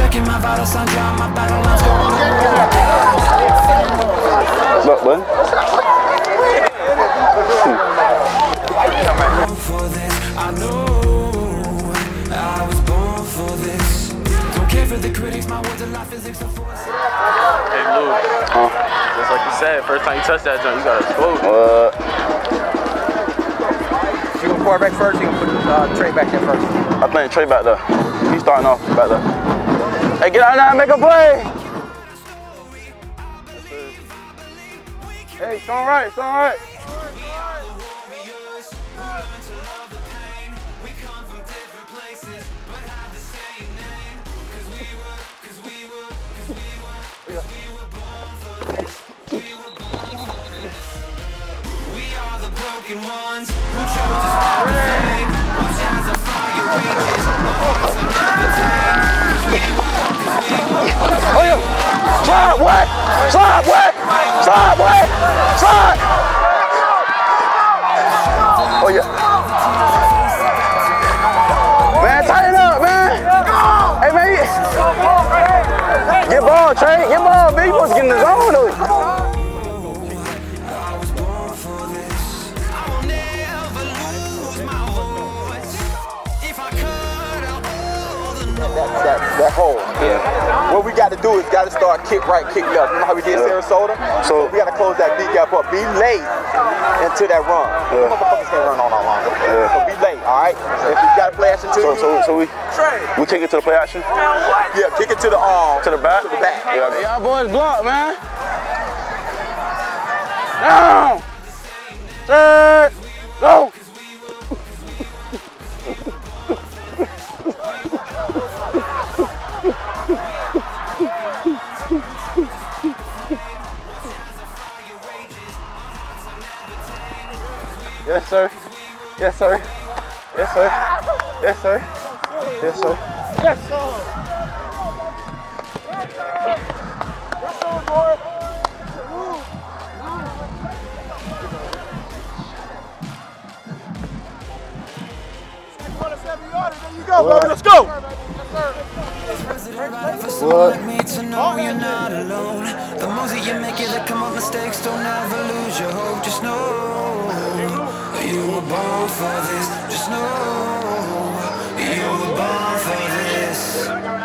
working my vital sign, drop my battle lines going Look, bud. for this, I know I was born for this. Don't care for the critics, my words of life physics are force. Hey Lou, just like you said, first time you touch that joint, you gotta explode. You go quarterback first, you can put Trey back there first. I think Trey back there. He's starting off back there. Hey, get out there and make a play! Hey, it's all right, it's all right. Ones who chose to stop the flame. Watch as the fire rages. Oh yeah! Slide, what? Slide, what? Slide, what? Slide! Oh yeah! Man, tighten up, man! Hey man! Get ball, Trey! Get ball, man! You supposed to get in the zone, though! That hole. Yeah. What we got to do is got to start kick right, kick left. Remember how we did Sarasota? So we got to close that B gap up. Be late into that run. Motherfuckers can't run all that long. So be late, all right? If you got to play action to So we take it to the play action? Yeah, kick it to the arm. To the back? To the back. Yeah, y'all boys block, man. Down! Set! Go! Yes, sir. Yes, sir. Yes, sir. Yes, sir. Yes, sir. Yes, sir. Yes, sir, boy. There you go, baby. Let's go. What? Me to know you're not alone. The moves that you make, that come up mistakes, don't ever lose your hope. Just know you were born for this. Just know you were born for this.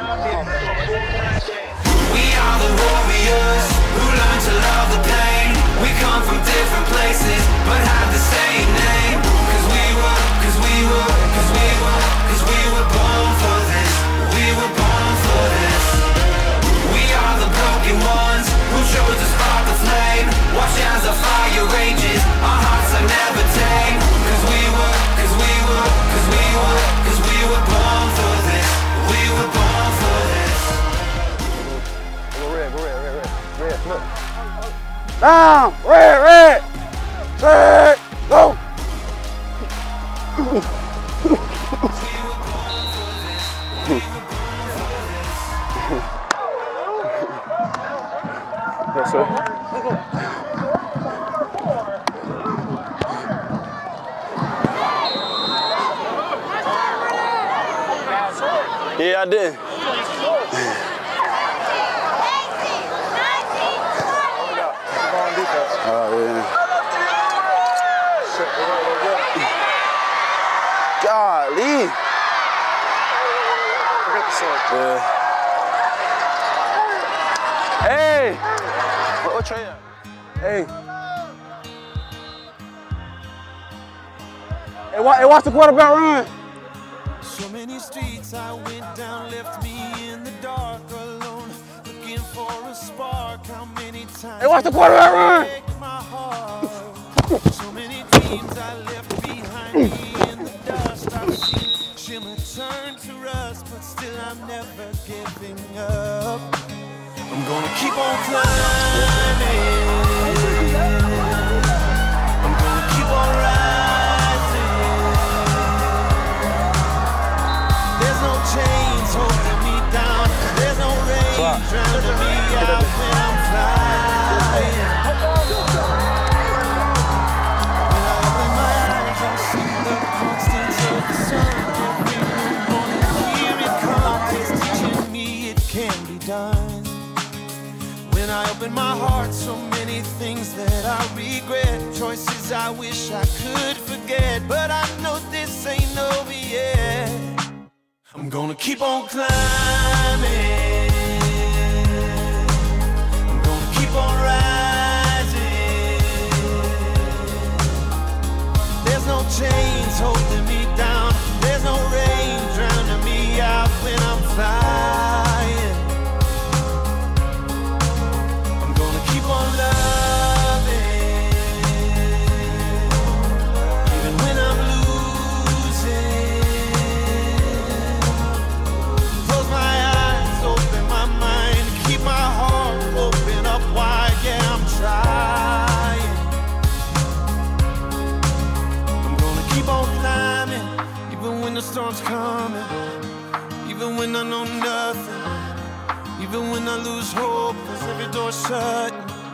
We are the warriors who learn to love the pain. We come from different places, but have the same name. Cause we were born for this. We were born for this. We are the broken ones who chose to spark the flame. Watch as the fire rages. Our hearts are never tame. Cause we were born for this. We were born for this. Go red, look. Down, red. Set, go. Yes, sir. Yeah, I did. Golly. Hey. What Trey at? Hey. Hey, watch the quarterback run. So many streets I went down, left me in the dark alone, looking for a spark. How many times? Hey, watch the quarterback run. So many dreams I left behind me in the dust. I've seen shimmer turn to rust, but still I'm never giving up. I'm gonna keep on climbing. I'm gonna keep on rising. There's no chains holding me down. There's no rain drowning me out when I'm flying. When I open my eyes, I see the constants of the sun. Every morning, here it comes, it's teaching me it can't I open my heart, so many things that I regret, choices I wish I could forget, but I know this ain't over yet. I'm gonna keep on climbing, I'm gonna keep on rising. There's no chains holding me down, there's no rain drowning me out when I'm flying. I'm gonna keep on loving, even when I'm losing. Close my eyes, open my mind, keep my heart open up wide. Yeah, I'm trying. I'm gonna keep on climbing, even when the storm's coming, even when I know nothing, even when I lose hope, 'cause every door's shut.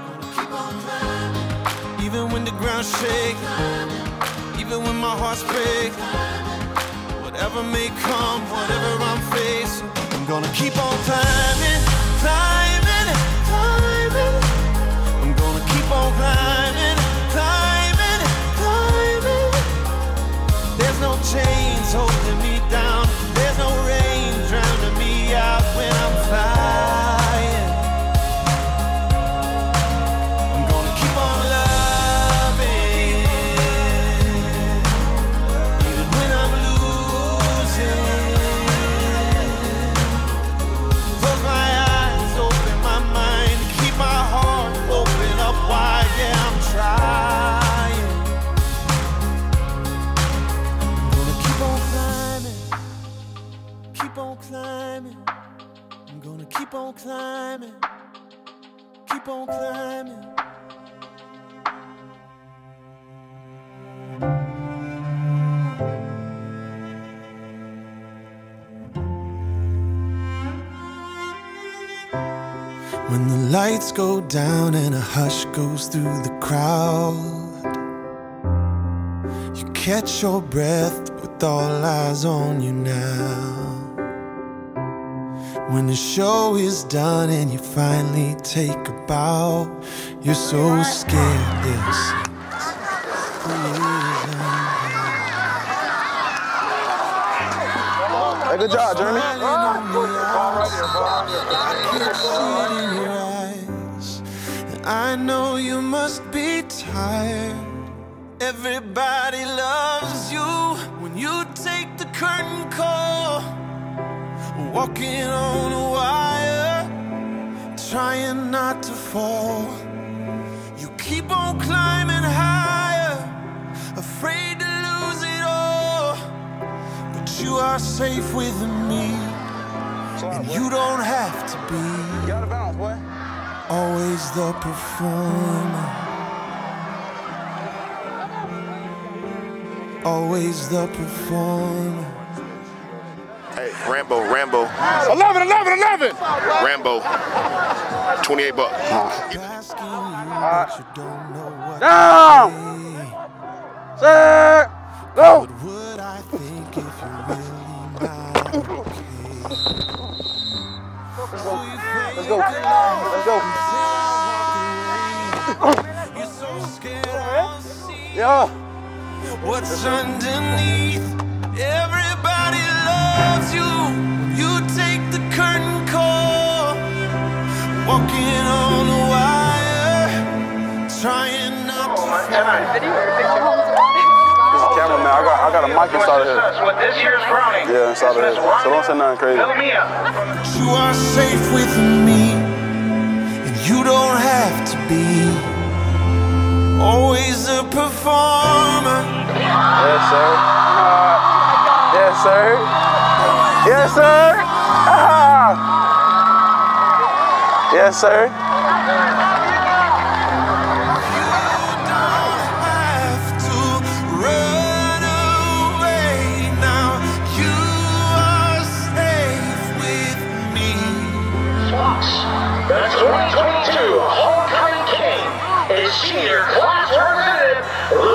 Even when the ground's shaking, even when my heart's breaking, whatever may come, whatever I'm facing, I'm gonna keep on climbing, climbing, climbing. I'm gonna keep on climbing, climbing, climbing. There's no chains holding me down, there's no rain drowning me out when I'm flying. I'm gonna keep on loving, even when I'm losing. Close my eyes, open my mind, keep my heart open up wide. Yeah, I'm trying. I'm gonna keep on climbing, keep on climbing. I'm gonna keep on climbing, keep on climbing. When the lights go down and a hush goes through the crowd, you catch your breath with all eyes on you now. When the show is done and you finally take a bow, you're so scared they'll see. Hey, good job, Jeremy. I know you must be tired. Everybody loves you when you take the curtain call, walking on a wire, trying not to fall. You keep on climbing higher, afraid to lose it all. But you are safe with me, and you don't have to be always the performer, always the performer. Hey, Rambo. 11, 11, 11. Rambo. 28 bucks. Down. Set. Go. Would I think if you really not okay? Let's go. Let's go. You're so scared I'll see Yeah. what's underneath. Everybody loves you. You take the curtain call, walking on a wire, trying not to fall. This is cameraman. I got a mic inside of here. What this year's crowning. Yeah, inside of here. So don't say nothing crazy. You are safe with me, and you don't have to be always a performer. Yes, sir. Yes, sir. Yes, sir. Yes, sir. The 2022 Homecoming King is senior class representative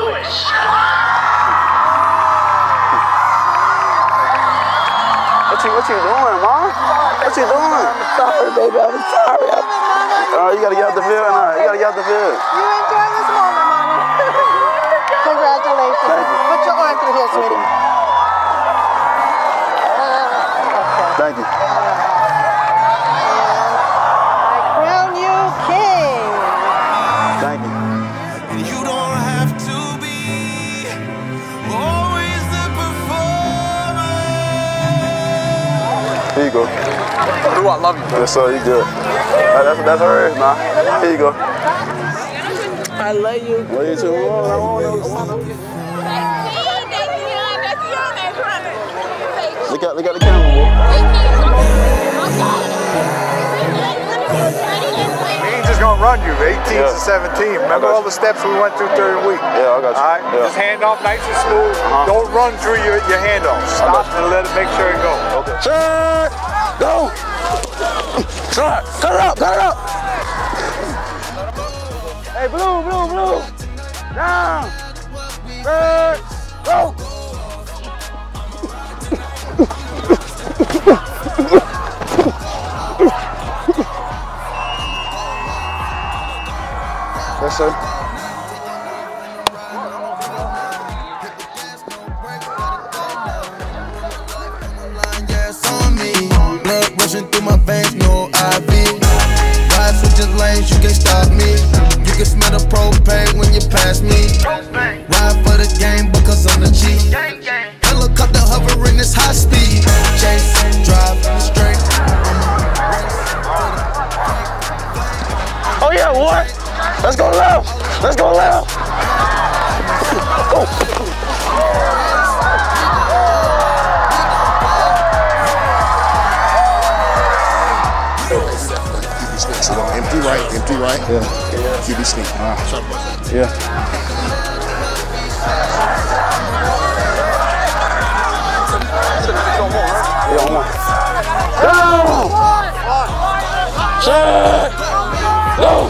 Lewis. What you what you doing, Mom? What you doing? I'm sorry, baby. I'm sorry. You gotta get out the field now. You gotta get out the field. You enjoy this moment, Mama. Congratulations. Thank you. Put your arm through here, sweetie. Thank you. I crown you king. Thank you. You don't have to be always the performer. Here you go. Lou, I love you. Yes, sir. You good. That's hers, nah. Here you go. I love you. Love you too. Look at the camera, boy. He ain't just gonna run you, 18 to 17. Remember all the steps we went through during the week? Yeah, I got you. All right, just hand off nice and smooth. Don't run through your handoff. Stop and let it make sure it goes. Okay. Shut! Go! Shut! Cut it up! Cut it up! Hey, blue! Down! Red! Go! Yes, sir. Blood rushing through my veins, no IV. Ride switching lanes, you can't stop me. You can smell the propane when you pass me. Ride for the game because I'm the chief. Helicopter hovering this high speed. Chase, drive, straight. Oh yeah, boy. Let's go left. Let's go left. Go. Empty right. Yeah. QB sneak. Yeah. Down! Shut! Go!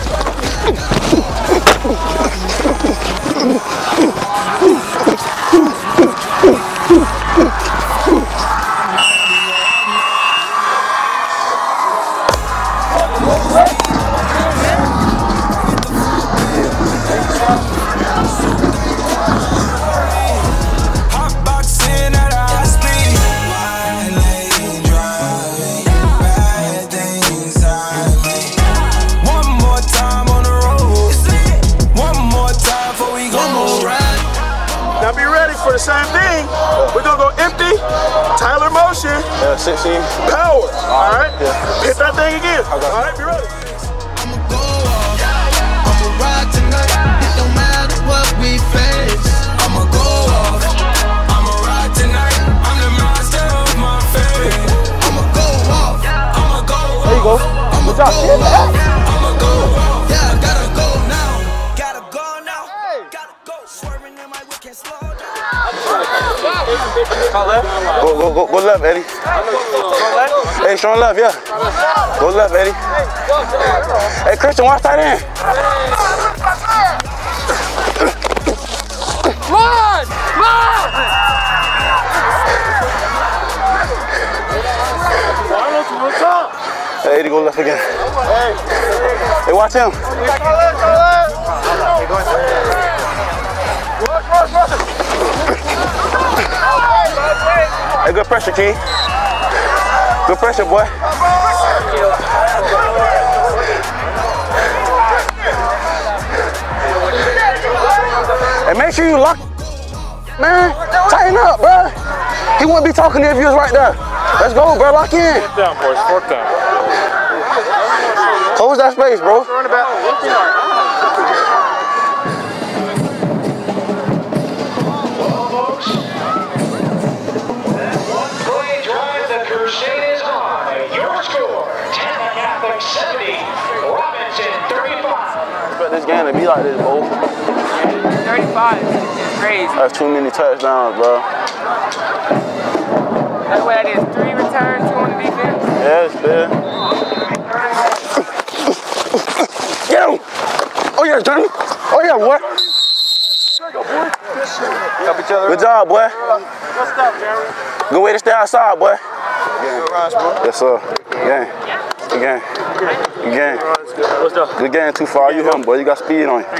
Hotboxing at a high speed. Wide lane driving, bad things happening. One more time on the road. One more time before we go. Now be ready for the same thing. We're gonna go empty, Tyler motion, 16. power. All right? Hit that thing again. All right, be ready. I'ma go off. I'ma ride tonight. It don't matter what we face. I'ma go off. I'ma ride tonight. I'm the master of my fate. I'ma go off. I'ma go off. There you go. I'ma go off. I'ma go off. Yeah, I gotta go now. Gotta go now. Gotta go. Swerving in my whip, can't slow down. Go left, Eddie. Hey, strong left, yeah. Go left, Eddie. Hey, Christian, watch that in. Hey, Eddie, go left again. Hey, watch him. Hey, good pressure, Key. Good pressure, boy. And make sure you lock, man. Tighten up, bro. He wouldn't be talking to you if you was right there. Let's go, bro. Lock in. Fourth down, boys. Fourth down. Close that space, bro. One-play drive, the crusade is on. Your score, Tampa Catholic 70, Robinson 35. But this game to be like this, bro. 35 is crazy. That's too many touchdowns, bro. That's what that is. 3 returns, 2 on the defense. Yes, man. Get him! Oh yeah, Johnny. Oh yeah, boy. Help each other. Good job, boy. Good stuff, Jeremy. Good way to stay outside, boy. Yes, sir. Gang. Gang. Gang. Good game too far. You him, boy. You got speed on you.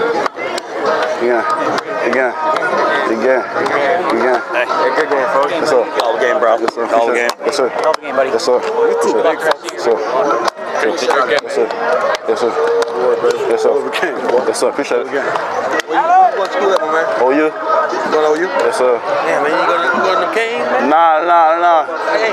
Again. Again. Again. Again. Hey, good game, folks. Yes, sir. All the game, bro. Yes, sir. All the game. Yes, sir. All the game, buddy. Yes, sir. Yes, sir. Yes, sir. Yes, sir. Yes, sir. Yes, sir. Yes, sir. Appreciate it. What's school at, my man? Oh, you? You going to OU? Yes, sir. Yeah, man, you going to Kane, man? Nah. Hey.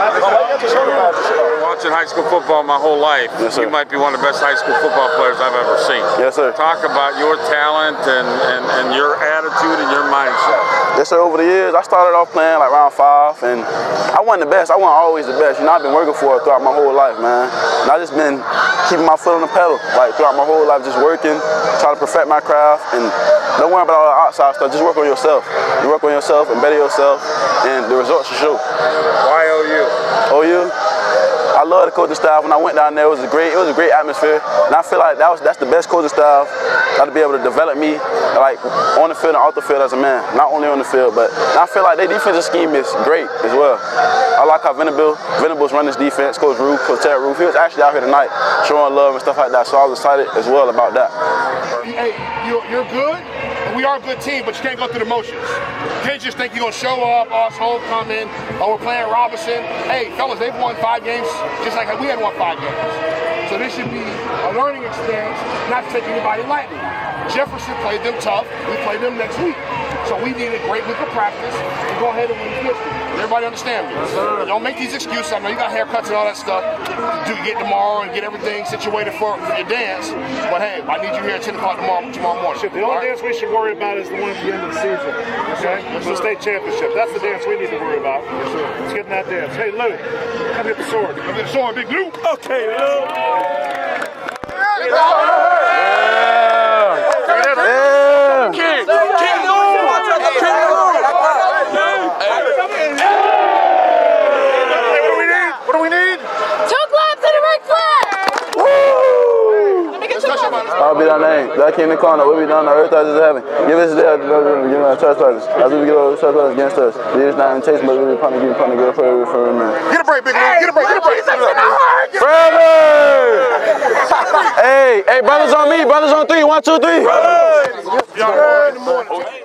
Watching high school football my whole life, yes, sir. You might be one of the best high school football players I've ever seen. Yes, sir. Talk about your talent and your attitude and your mindset. Yes, sir. Over the years, I started off playing like round 5, and I wasn't the best. I wasn't always the best. You know, I've been working for it throughout my whole life, man. And I just been keeping my foot on the pedal, like throughout my whole life, just working, trying to perfect my craft, and don't worry about all the outside stuff. Just work on yourself. You work on yourself and better yourself, and the results will show. Why OU? OU? I love the coaching staff. When I went down there, it was a great atmosphere, and I feel like that's the best coaching staff to be able to develop me, like on the field and off the field as a man. Not only on the field, but I feel like their defensive scheme is great as well. I like how Venables run this defense. Coach Ted Roof, he was actually out here tonight showing love and stuff like that. So I was excited as well about that. Hey, you're good. We are a good team, but you can't go through the motions. You can't just think you're going to show up, us homecoming, or we're playing Robinson. Hey, fellas, they've won 5 games just like we had won 5 games. So this should be a learning experience, not to take anybody lightly. Jefferson played them tough. We play them next week. So we need a great week of practice and go ahead and win this week. Everybody understand me? Don't make these excuses. I know you got haircuts and all that stuff to get tomorrow and get everything situated for your dance. But hey, I need you here at 10 o'clock tomorrow morning. The only dance we should worry about is the one at the end of the season. Okay? It's the state championship. That's the dance we need to worry about. Let's get in that dance. Hey, Lou, come get the sword. Come get the sword, Big Lou. Okay, Lou. What do we need? 2 claps and a Ric Flair! I'll be down there. That came in the corner. We'll be down there. Earth is heaven. Give us the give us trespassers. As we get over trespassers against us. Lead us not in chase, but we will punish, get a prayer for a man. Get a break, Big Lou. Get a break. Brother! Hey, brothers on me. Brothers on 3. 1, 2, 3. Brothers.